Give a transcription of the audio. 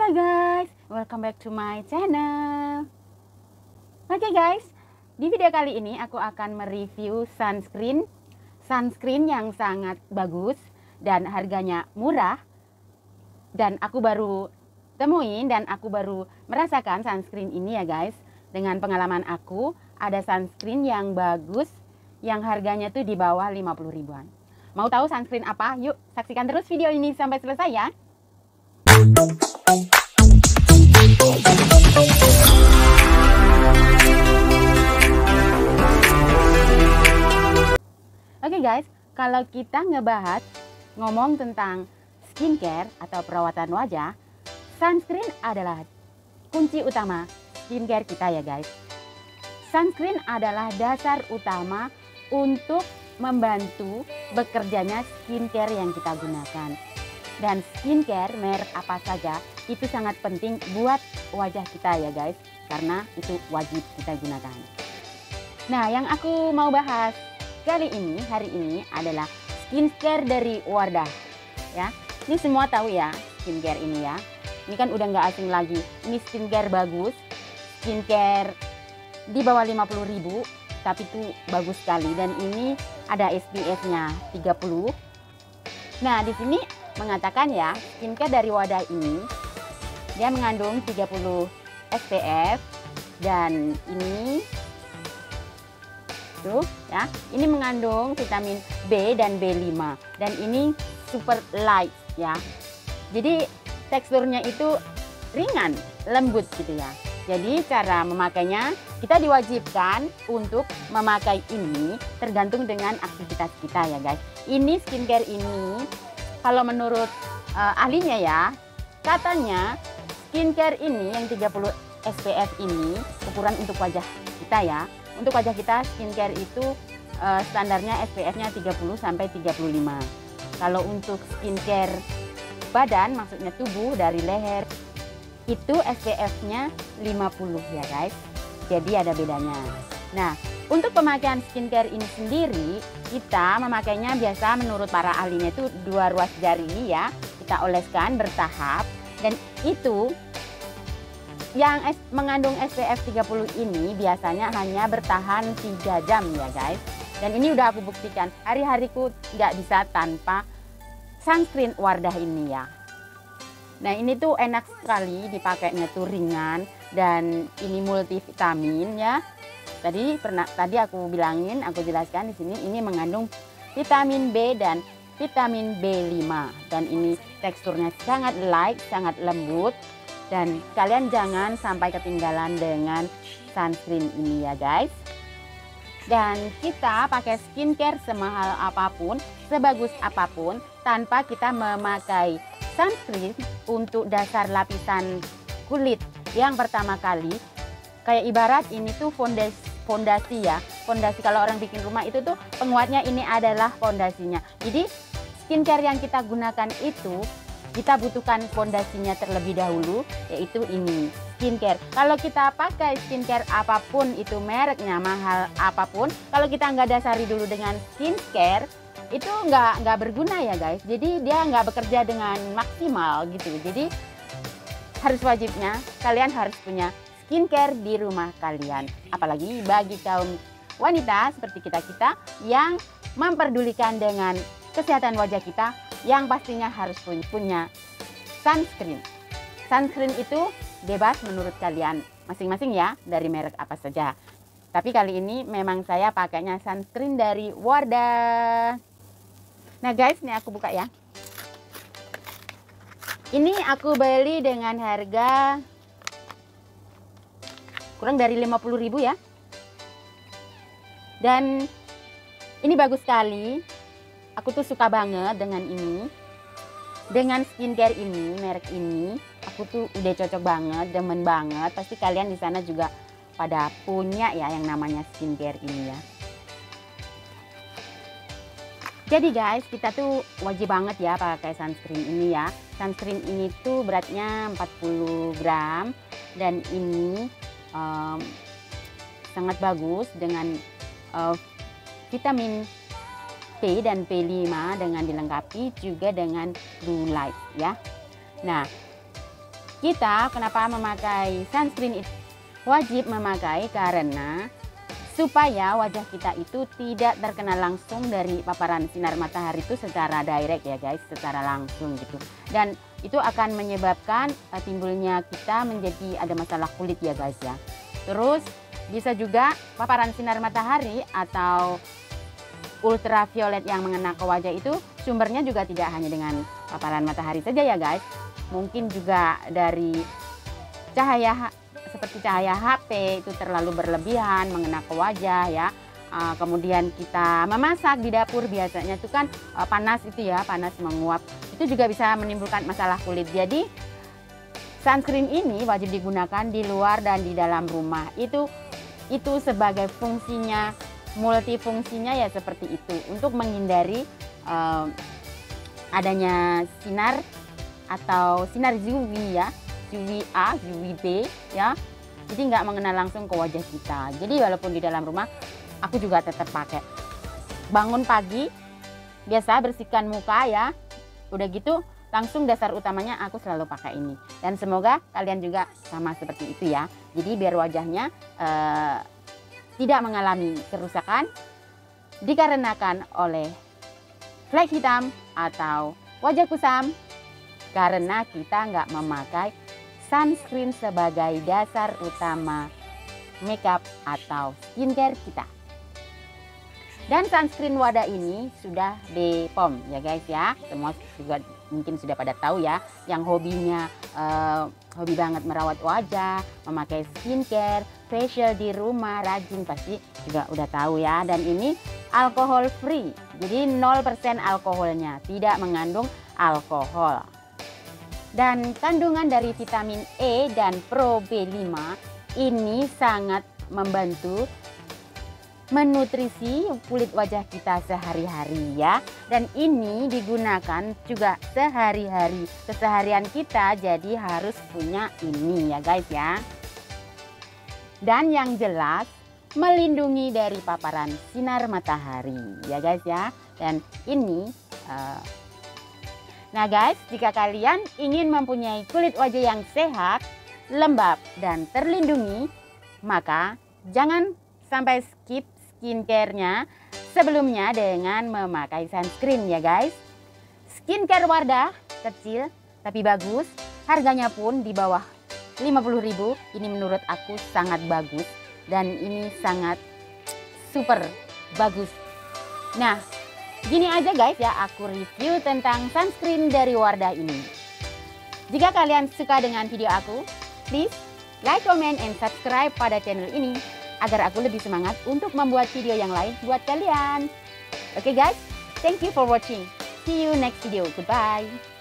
Halo guys, welcome back to my channel. Oke guys, di video kali ini aku akan mereview sunscreen yang sangat bagus dan harganya murah. Dan aku baru temuin dan aku baru merasakan sunscreen ini ya guys. Dengan pengalaman aku, ada sunscreen yang bagus yang harganya tuh di bawah 50 ribuan. Mau tahu sunscreen apa? Yuk saksikan terus video ini sampai selesai ya. Oke guys, kalau kita ngomong tentang skincare atau perawatan wajah, sunscreen adalah kunci utama skincare kita ya guys. Sunscreen adalah dasar utama untuk membantu bekerjanya skincare yang kita gunakan. Dan skincare merek apa saja itu sangat penting buat wajah kita ya guys, karena itu wajib kita gunakan. Nah, yang aku mau bahas hari ini adalah skincare dari Wardah ya. Ini semua tahu ya skincare ini ya. Ini kan udah nggak asing lagi. Ini skincare bagus, skincare di bawah 50 ribu, tapi itu bagus sekali. Dan ini ada SPF-nya 30. Nah, di sini mengatakan ya, skincare dari Wardah ini dia mengandung 30 SPF dan ini tuh ya, ini mengandung vitamin B dan B5 dan ini super light ya. Jadi teksturnya itu ringan, lembut gitu ya. Jadi cara memakainya, kita diwajibkan untuk memakai ini tergantung dengan aktivitas kita ya guys. Ini skincare ini kalau menurut ahlinya ya, katanya skincare ini yang 30 SPF ini ukuran untuk wajah kita ya. Untuk wajah kita skincare itu standarnya SPF-nya 30 sampai 35. Kalau untuk skincare badan, maksudnya tubuh dari leher, itu SPF-nya 50 ya guys. Jadi ada bedanya. Nah, untuk pemakaian skincare ini sendiri, kita memakainya biasa menurut para ahlinya itu 2 ruas jari ya. Kita oleskan bertahap dan itu yang mengandung SPF 30 ini biasanya hanya bertahan 3 jam ya guys. Dan ini udah aku buktikan, hari-hariku nggak bisa tanpa sunscreen Wardah ini ya. Nah, ini tuh enak sekali dipakainya, tuh ringan dan ini multivitamin ya. Tadi aku bilangin, aku jelaskan di sini ini mengandung vitamin B dan vitamin B5 dan ini teksturnya sangat light, sangat lembut dan kalian jangan sampai ketinggalan dengan sunscreen ini ya guys. Dan kita pakai skincare semahal apapun, sebagus apapun, tanpa kita memakai sunscreen untuk dasar lapisan kulit yang pertama kali, kayak ibarat ini tuh fondasi ya. Fondasi kalau orang bikin rumah itu tuh penguatnya ini adalah fondasinya. Jadi skincare yang kita gunakan itu kita butuhkan fondasinya terlebih dahulu, yaitu ini skincare. Kalau kita pakai skincare apapun, itu mereknya mahal apapun, kalau kita nggak dasari dulu dengan skincare, itu nggak berguna ya guys. Jadi dia nggak bekerja dengan maksimal gitu. Jadi harus wajibnya kalian harus punya skincare di rumah kalian. Apalagi bagi kaum wanita seperti kita yang memperdulikan dengan kesehatan wajah kita, yang pastinya harus punya sunscreen. Sunscreen itu bebas menurut kalian masing-masing ya, dari merek apa saja. Tapi kali ini memang saya pakainya sunscreen dari Wardah. Nah guys, ini aku buka ya. Ini aku beli dengan harga kurang dari 50 ribu ya. Dan ini bagus sekali. Aku tuh suka banget dengan ini. Dengan skincare ini, merek ini, aku tuh udah cocok banget, demen banget. Pasti kalian di sana juga pada punya ya yang namanya skincare ini ya. Jadi guys, kita tuh wajib banget ya pakai sunscreen ini ya. Sunscreen ini tuh beratnya 40 gram dan ini sangat bagus dengan vitamin P dan P5 dengan dilengkapi juga dengan blue light ya. Nah, kita kenapa memakai sunscreen itu wajib memakai karena supaya wajah kita itu tidak terkena langsung dari paparan sinar matahari itu secara direct ya guys, secara langsung gitu. Dan itu akan menyebabkan timbulnya kita menjadi ada masalah kulit ya guys ya. Terus bisa juga paparan sinar matahari atau ultraviolet yang mengena ke wajah itu sumbernya juga tidak hanya dengan paparan matahari saja ya guys. Mungkin juga dari cahaya seperti cahaya HP itu terlalu berlebihan mengena ke wajah ya. Kemudian kita memasak di dapur biasanya itu kan panas itu ya, panas menguap. Itu juga bisa menimbulkan masalah kulit. Jadi sunscreen ini wajib digunakan di luar dan di dalam rumah. Itu sebagai fungsinya, multifungsinya ya seperti itu untuk menghindari adanya sinar atau sinar UV ya. UVA, UVB ya, jadi nggak mengenal langsung ke wajah kita. Jadi walaupun di dalam rumah, aku juga tetap pakai. Bangun pagi, biasa bersihkan muka ya, udah gitu langsung dasar utamanya aku selalu pakai ini. Dan semoga kalian juga sama seperti itu ya. Jadi biar wajahnya tidak mengalami kerusakan dikarenakan oleh flek hitam atau wajah kusam karena kita nggak memakai sunscreen sebagai dasar utama makeup atau skincare kita. Dan sunscreen wadah ini sudah BPOM ya guys ya. Semua juga mungkin sudah pada tahu ya, yang hobinya hobi banget merawat wajah, memakai skincare, facial di rumah, rajin pasti juga udah tahu ya. Dan ini alkohol free, jadi 0% alkoholnya, tidak mengandung alkohol. Dan kandungan dari vitamin E dan Pro B5 ini sangat membantu menutrisi kulit wajah kita sehari-hari ya. Dan ini digunakan juga sehari-hari, keseharian kita, jadi harus punya ini ya guys ya. Dan yang jelas melindungi dari paparan sinar matahari ya guys ya. Dan ini nah guys, jika kalian ingin mempunyai kulit wajah yang sehat, lembab, dan terlindungi, maka jangan sampai skip skincare-nya sebelumnya dengan memakai sunscreen ya guys. Skincare Wardah kecil tapi bagus, harganya pun di bawah 50.000. Ini menurut aku sangat bagus dan ini sangat super bagus. Nah, gini aja guys ya, aku review tentang sunscreen dari Wardah ini. Jika kalian suka dengan video aku, please like, comment, and subscribe pada channel ini agar aku lebih semangat untuk membuat video yang lain buat kalian. Oke guys, thank you for watching. See you next video. Goodbye.